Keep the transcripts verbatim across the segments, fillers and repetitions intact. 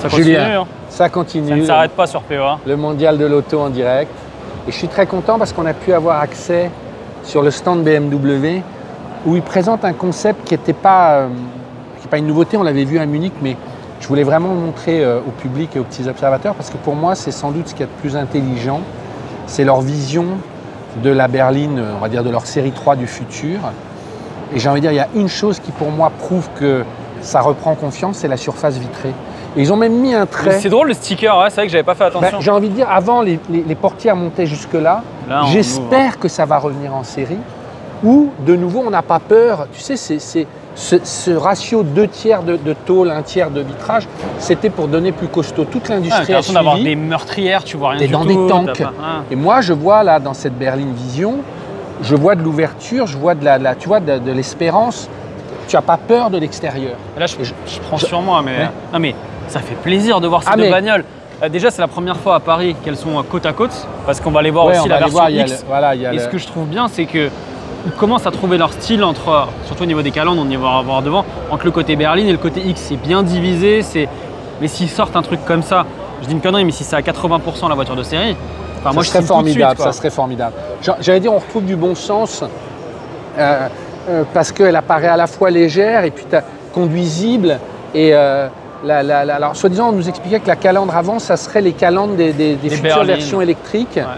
Ça continue, Julien, hein. ça continue. Ça ne s'arrête pas sur P O A. Le mondial de l'auto en direct. Et je suis très content parce qu'on a pu avoir accès sur le stand B M W où ils présentent un concept qui n'était pas, euh, qui est pas une nouveauté, on l'avait vu à Munich, mais je voulais vraiment le montrer euh, au public et aux petits observateurs parce que pour moi, c'est sans doute ce qu'il y a de plus intelligent. C'est leur vision de la berline, on va dire de leur série trois du futur. Et j'ai envie de dire, il y a une chose qui pour moi prouve que ça reprend confiance, c'est la surface vitrée. Et ils ont même mis un trait. C'est drôle le sticker, ouais, c'est vrai que j'avais pas fait attention. Ben, j'ai envie de dire, avant les, les, les portières montaient jusque-là. J'espère que ça va revenir en série. Ou de nouveau, on n'a pas peur. Tu sais, c'est, c'est, ce, ce ratio deux tiers de, de tôle, un tiers de vitrage, c'était pour donner plus costaud. Toute l'industrie ah, a suivi. D'avoir des meurtrières, tu vois rien T'es du dans tout. des tanks. Pas... Ah. Et moi, je vois là, dans cette berline Vision, je vois de l'ouverture, je vois de la, la tu vois, de, de l'espérance. Tu n'as pas peur de l'extérieur. Là, je, je, je prends je, sur moi, mais, ouais. non, mais ça fait plaisir de voir ces ah, deux mais... bagnoles. Euh, déjà, c'est la première fois à Paris qu'elles sont côte à côte, parce qu'on va les voir ouais, aussi la version voir, X. Le, voilà, y a Et le... ce que je trouve bien, c'est qu'ils commencent à trouver leur style entre, surtout au niveau des calandres, on y va voir devant, entre le côté berline et le côté X. C'est bien divisé. C'est... Mais s'ils sortent un truc comme ça, je dis une connerie, mais si c'est à quatre-vingts pour cent la voiture de série, enfin, ça moi, serait je formidable. Tout de suite, ça serait formidable. J'allais dire, on retrouve du bon sens. Euh, Euh, parce qu'elle apparaît à la fois légère et puis conduisible. Et euh, la, la, la, alors, soi-disant, on nous expliquait que la calandre avant, ça serait les calandres des, des, des futures berlines. Versions électriques. Ouais.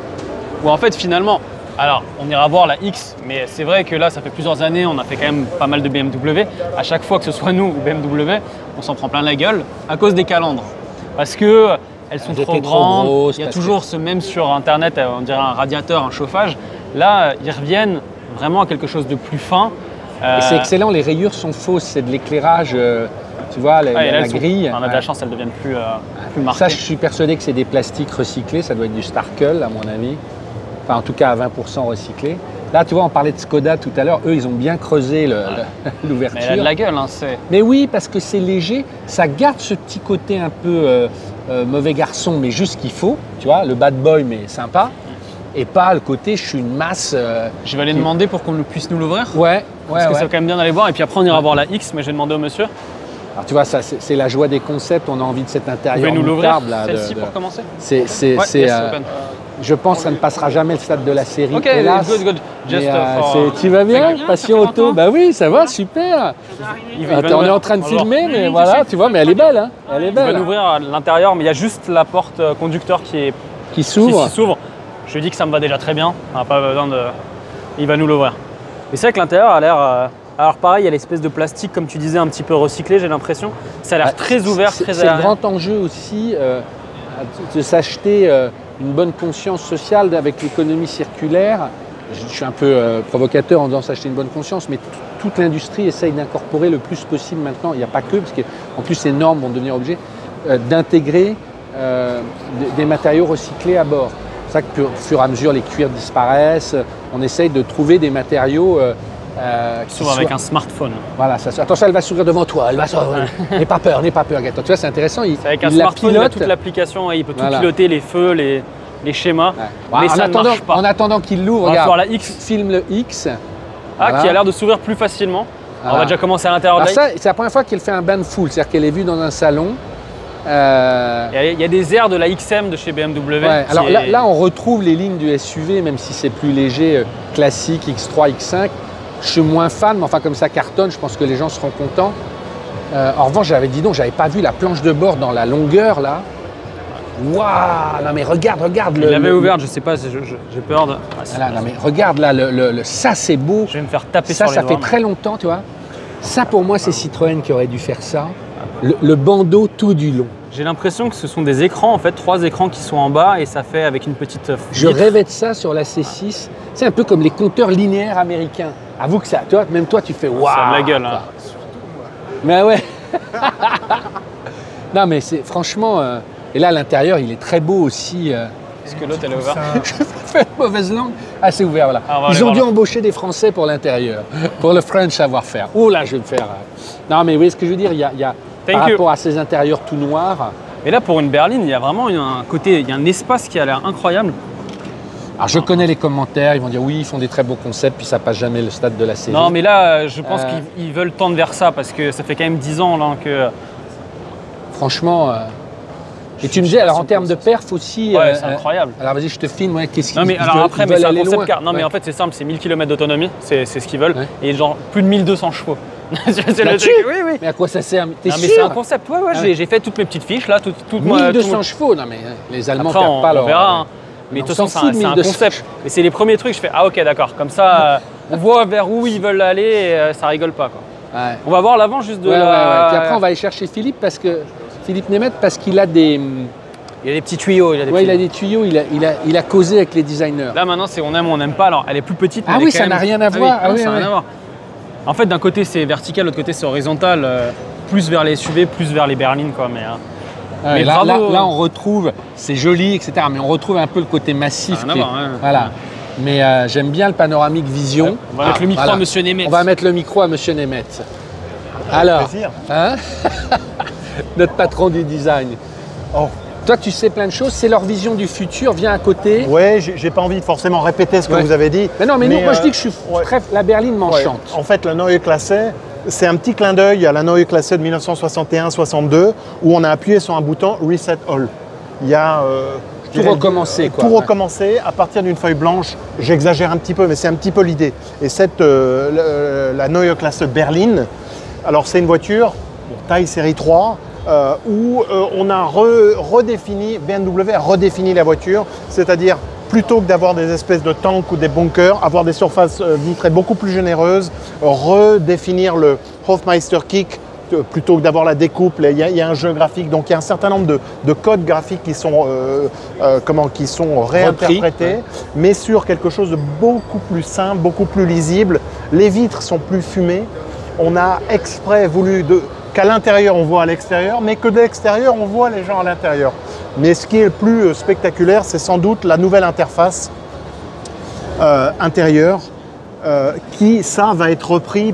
Ou en fait, finalement, alors on ira voir la X, mais c'est vrai que là, ça fait plusieurs années, on a fait quand même pas mal de B M W. À chaque fois que ce soit nous ou B M W, on s'en prend plein la gueule à cause des calandres. Parce que elles sont elles trop grandes. Trop grosses, il y a toujours que... ce même sur Internet, on dirait un radiateur, un chauffage. Là, ils reviennent vraiment à quelque chose de plus fin. Euh... Et c'est excellent, les rayures sont fausses, c'est de l'éclairage, euh, tu vois, la, ah, la, la grille. Sont, on a de la chance, elles deviennent plus, euh, plus marquées. Ça, je suis persuadé que c'est des plastiques recyclés, ça doit être du Starkel à mon avis. Enfin, en tout cas à vingt pour cent recyclé. Là, tu vois, on parlait de Skoda tout à l'heure, eux, ils ont bien creusé le, ouais. l'ouverture. Mais elle a de la gueule, hein, c'est... Mais oui, parce que c'est léger, ça garde ce petit côté un peu euh, euh, mauvais garçon, mais juste ce qu'il faut, tu vois, le bad boy, mais sympa. Et pas le côté je suis une masse. Euh, je vais aller qui... demander pour qu'on puisse nous l'ouvrir. Ouais, ouais. Parce que ouais. ça va quand même bien d'aller voir. Et puis après, on ira voir la X, mais je vais demander au monsieur. Alors tu vois, ça, c'est, c'est la joie des concepts. On a envie de cet intérieur. Vous pouvez nous l'ouvrir, là, celle-ci de, pour de... commencer. C'est, c'est, ouais, c'est, yes, euh, je pense que ça ne passera jamais le stade de la série. Ok, hélas. good, good. Just Mais, euh, for... Tu vas bien, Passion Auto? Bah oui, ça va, super. Il va, Attends, on est en train de Bonjour. filmer, mais voilà, tu vois, mais elle est belle, hein. Elle est belle. Il va l'ouvrir à l'intérieur, mais il y a juste la porte conducteur qui est qui s'ouvre. Qui s'ouvre. Je lui dis que ça me va déjà très bien, on n'a pas besoin de... Il va nous l'ouvrir. Et c'est vrai que l'intérieur a l'air... Euh... Alors pareil, il y a l'espèce de plastique, comme tu disais, un petit peu recyclé, j'ai l'impression. Ça a l'air bah, très ouvert, c'est, très C'est le grand enjeu aussi euh, de s'acheter euh, une bonne conscience sociale avec l'économie circulaire. Je suis un peu euh, provocateur en disant s'acheter une bonne conscience, mais t- toute l'industrie essaye d'incorporer le plus possible maintenant, il n'y a pas que, parce qu'en plus ces normes vont devenir obligées, euh, d'intégrer euh, des matériaux recyclés à bord. C'est ça que, au fur et à mesure, les cuirs disparaissent. On essaye de trouver des matériaux euh, euh, qui s'ouvrent avec soient... un smartphone. Voilà, ça, attention, elle va sourire devant toi. Elle va sourire. N'aie pas peur, n'aie pas peur, Gaëtan. Tu vois, c'est intéressant. Il, c'est avec un il smartphone, il a toute l'application et il peut tout voilà. piloter, les feux, les, les schémas. Ouais. Ouais, mais en, ça attendant, ne marche pas. En attendant qu'il l'ouvre, on regarde, va voir la X. Filme le X. Ah, voilà. Qui a l'air de s'ouvrir plus facilement. Voilà. On va déjà commencer à l'intérieur de la ça, c'est la première fois qu'elle fait un bain de foule, c'est-à-dire qu'elle est vue dans un salon. Euh... Il, y a, il y a des airs de la X M de chez B M W. Ouais, alors est... là, là, on retrouve les lignes du S U V, même si c'est plus léger, euh, classique, X trois, X cinq. Je suis moins fan, mais enfin comme ça cartonne, je pense que les gens seront contents. Euh, en revanche, j'avais dit non, j'avais pas vu la planche de bord dans la longueur là. Waouh, non mais regarde, regarde. Il l'avait ouverte, je sais pas, je, je, j'ai peur de. Ah, voilà, non mais regarde là, le, le, le, ça c'est beau. Je vais me faire taper ça, sur les ça doigts. Ça fait très longtemps, tu vois. Ça pour moi, c'est Citroën qui aurait dû faire ça. Le, le bandeau tout du long. J'ai l'impression que ce sont des écrans, en fait, trois écrans qui sont en bas et ça fait avec une petite vitre. Je rêvais de ça sur la C six. C'est un peu comme les compteurs linéaires américains. Avoue que ça, toi, même toi, tu fais waouh. Ça a de la gueule. Hein. Mais ouais. Non, mais c'est franchement. Euh, et là, à l'intérieur, il est très beau aussi. Euh, Est-ce que l'autre, elle est ouverte? Je fais une mauvaise langue. Ah, c'est ouvert, voilà. Ah, ils ont dû là. embaucher des Français pour l'intérieur, pour le French savoir-faire. Oh là, je vais me faire. Euh... Non, mais vous voyez ce que je veux dire? Il y a, il y a par you. rapport à ces intérieurs tout noirs. Et là, pour une berline, il y a vraiment un côté, il y a un espace qui a l'air incroyable. Alors, je connais les commentaires, ils vont dire oui, ils font des très beaux concepts, puis ça passe jamais le stade de la série. Non, mais là, je pense euh... qu'ils veulent tendre vers ça, parce que ça fait quand même dix ans là, que franchement. Euh... Et tu me disais, alors en termes de perf aussi. Ouais, euh, c'est incroyable. Alors vas-y, je te filme. Ouais, qu'est-ce qu'ils Non, mais ils alors veulent, après, ils mais veulent c'est un aller concept loin. car. Non, Ouais. mais en fait, c'est simple, c'est mille kilomètres d'autonomie, c'est ce qu'ils veulent. Ouais. Et genre plus de mille deux cents chevaux. C'est le Là-dessus truc. Oui, oui. Mais à quoi ça sert? T'es Non, mais sûr? c'est un concept. Ouais, ouais, Ah j'ai ouais. j'ai fait toutes mes petites fiches là, toutes toutes moi. mille deux cents tout- chevaux, non mais les Allemands Après, perdent on, pas on leur. verra. hein. Mais Mais de toute on façon, s'en c'est un, fout de c'est un mille deux cents. concept. Et c'est les premiers trucs. Je fais ah ok d'accord. Comme ça, euh, on voit vers où ils veulent aller et euh, ça rigole pas quoi. Ouais. On va voir l'avant juste de Ouais, la. ouais, ouais. Puis après, on va aller chercher Philippe parce que Philippe Nemeth parce qu'il a des. Il y a des petits tuyaux. Il y a des Ouais, petits- il a des tuyaux. Il a, il a, il a causé avec les designers. Là maintenant, c'est on aime ou on n'aime pas. Alors, elle est plus petite. mais Ah elle est oui, quand ça même- n'a rien à Ah voir. Ah non, oui, ça n'a ouais. rien à voir. En fait, d'un côté c'est vertical, de l'autre côté c'est horizontal. euh, plus vers les S U V, plus vers les berlines quoi. Mais euh, Ouais, Mais là, là, bravo. là, on retrouve, c'est joli, et cetera. Mais on retrouve un peu le côté massif. Ça n'a rien à qui est- voir, ouais. Voilà. Mais euh, j'aime bien le panoramique vision. on va mettre Ah, le micro voilà. à Monsieur Nemeth. On va mettre le micro à Monsieur Nemeth. Alors, plaisir. hein notre patron du design. Oh. Toi, tu sais plein de choses. C'est leur vision du futur. Viens à côté. Ouais, j'ai j'ai pas envie de forcément répéter ce que Ouais. vous avez dit. Mais non, mais, nous, moi, je euh, dis que je suis ouais. très. La berline Ouais. m'enchante. En fait, la Neue Klasse, c'est un petit clin d'œil à la Neue Klasse de mille neuf cent soixante et un soixante-deux où on a appuyé sur un bouton Reset All. Il y a euh, je Tout dirais, recommencer, quoi. Tout Ouais. recommencer à partir d'une feuille blanche. J'exagère un petit peu, mais c'est un petit peu l'idée. Et cette, euh, le- la Neue Klasse berline, alors c'est une voiture bon, taille série trois. Euh, où euh, on a re- redéfini, B M W a redéfini la voiture, c'est-à-dire plutôt que d'avoir des espèces de tanks ou des bunkers, avoir des surfaces euh, vitrées beaucoup plus généreuses, redéfinir le Hofmeister Kick euh, plutôt que d'avoir la découpe. Il y, a, il y a un jeu graphique, donc il y a un certain nombre de, de codes graphiques qui sont, euh, euh, comment, qui sont réinterprétés, ouais. mais sur quelque chose de beaucoup plus simple, beaucoup plus lisible. Les vitres sont plus fumées. On a exprès voulu de, qu'à l'intérieur on voit à l'extérieur, mais que de l'extérieur on voit les gens à l'intérieur. Mais ce qui est le plus spectaculaire, c'est sans doute la nouvelle interface euh, intérieure, euh, qui, ça, va être repris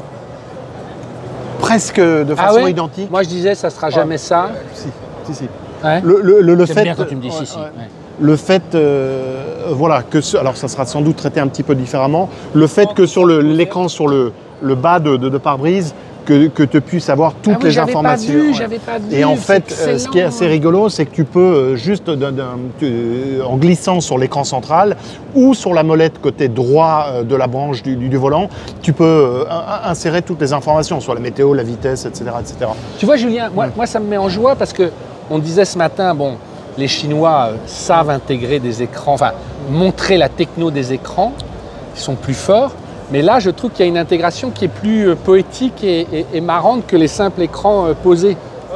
presque de Ah façon ouais identique. Moi, je disais, ça sera jamais ça. Si, si, si. Ouais. Le, le- le- le J'aime fait, bien quand tu me dis ouais, si, si. ouais. Ouais. Le fait, euh, voilà, que ce- alors ça sera sans doute traité un petit peu différemment. Le fait que sur le- l'écran, sur le, le bas de, de, de pare-brise, que, que tu puisses avoir toutes Ah oui, les j'avais pas informations. vu, Ouais. j'avais pas vu, Et en c'est fait, euh, ce qui est excellent. assez rigolo, c'est que tu peux euh, juste d'un- d'un- tu- en glissant sur l'écran central ou sur la molette côté droit euh, de la branche du, du- du volant, tu peux euh, in- insérer toutes les informations, soit la météo, la vitesse, et cetera, et cetera. Tu vois, Julien, moi, moi, ça me met en joie parce que on disait ce matin, bon, les Chinois euh, savent intégrer des écrans, enfin, montrer la techno des écrans, ils sont plus forts. Mais là, je trouve qu'il y a une intégration qui est plus euh, poétique et, et- et marrante que les simples écrans euh, posés.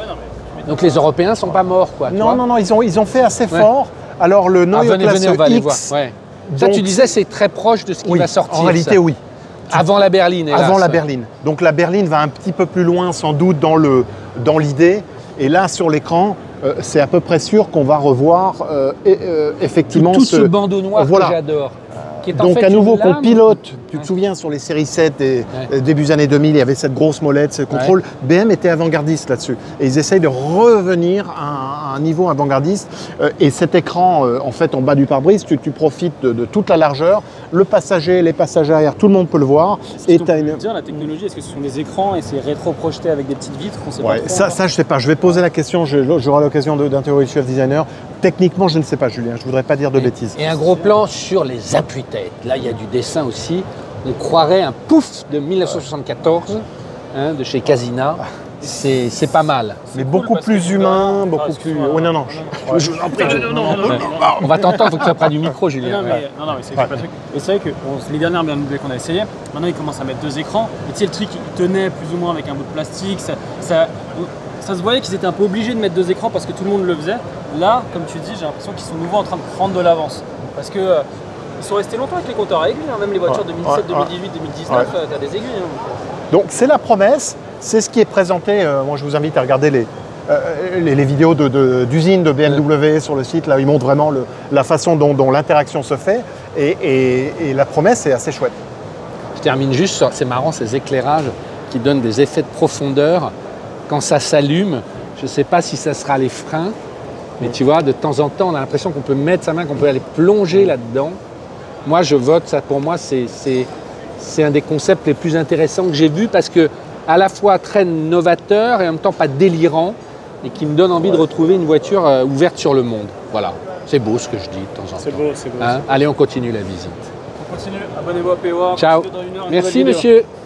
Donc les Européens sont pas morts, quoi. tu Non, vois. non, non, ils ont, ils ont fait assez Ouais. fort. Alors le Ah, Neue venez, Klasse venez, on va aller voir. X, Ouais. Ça, donc, tu disais, c'est très proche de ce qui oui, va sortir. en réalité, ça. oui. Avant la berline, hélas. Avant la berline. Donc la berline va un petit peu plus loin sans doute dans le dans l'idée. Et là sur l'écran, euh, c'est à peu près sûr qu'on va revoir euh, et, euh, effectivement Tout, tout ce, bandeau noir Voilà. que j'adore. Qui est en Donc fait à nouveau une qu'on lame. pilote, tu Ouais. te souviens sur les séries sept et Ouais. euh, début années deux mille, il y avait cette grosse molette, ce contrôle. B M était avant-gardiste là-dessus. Et ils essayent de revenir à un, à un niveau avant-gardiste. Euh, et cet écran, euh, en fait, en bas du pare-brise, tu, tu profites de, de toute la largeur. Le passager, les passagers arrière, tout le monde peut le voir. Et tu as une... dire la technologie, est-ce que ce sont des écrans et c'est rétro-projeté avec des petites vitres? On sait Ouais, pas trop ça, encore. ça, je sais pas. Je vais poser la question. je- J'aurai l'occasion de- d'interroger le chef designer. Techniquement, je ne sais pas, Julien. Je voudrais pas dire de bêtises. Et un gros plan sur les appuis-têtes. Là, il y a du dessin aussi. On croirait un pouf de mille neuf cent soixante-quatorze, hein, de chez Casina. C'est c'est pas mal. Mais cool beaucoup parce que plus tu humain, vas- beaucoup Ah, plus. excuse-moi. Oh, non, non. Ouais. Je vous en prie. Non, non, non, non, non. On va t'entendre, il faut que tu sois près du micro, Julien. Non, mais, non, non, mais c'est c'est pas le truc. Et c'est vrai que bon, les dernières B M W qu'on a essayé, maintenant ils commencent à mettre deux écrans. Et tu sais, le truc, il tenait plus ou moins avec un bout de plastique. Ça, ça, ça se voyait qu'ils étaient un peu obligés de mettre deux écrans parce que tout le monde le faisait. Là, comme tu dis, j'ai l'impression qu'ils sont nouveau en train de prendre de l'avance. Parce que euh, ils sont restés longtemps avec les compteurs à aiguilles, hein. Même les voitures Ouais, deux mille dix-sept, ouais, deux mille dix-huit, deux mille dix-neuf, ouais. euh, t'as des aiguilles. Hein. Donc c'est la promesse, c'est ce qui est présenté. euh, moi je vous invite à regarder les, euh, les, les vidéos de- de- d'usines de, B M W sur le site. Là ils montrent vraiment le- la façon dont, dont l'interaction se fait. Et, et- et la promesse est assez chouette. Je termine juste sur, c'est marrant, ces éclairages qui donnent des effets de profondeur. Quand ça s'allume, je ne sais pas si ça sera les freins, mais tu vois, de temps en temps, on a l'impression qu'on peut mettre sa main, qu'on peut aller plonger là-dedans. Moi, je vote, ça pour moi, c'est, c'est, c'est un des concepts les plus intéressants que j'ai vu parce que à la fois très novateur et en même temps pas délirant. et qui me donne envie de retrouver une voiture euh, ouverte sur le monde. Voilà, c'est beau ce que je dis de temps en temps. C'est beau, c'est beau. Hein? Allez, on continue la visite. On continue, abonnez-vous à P O A. Ciao. Merci monsieur.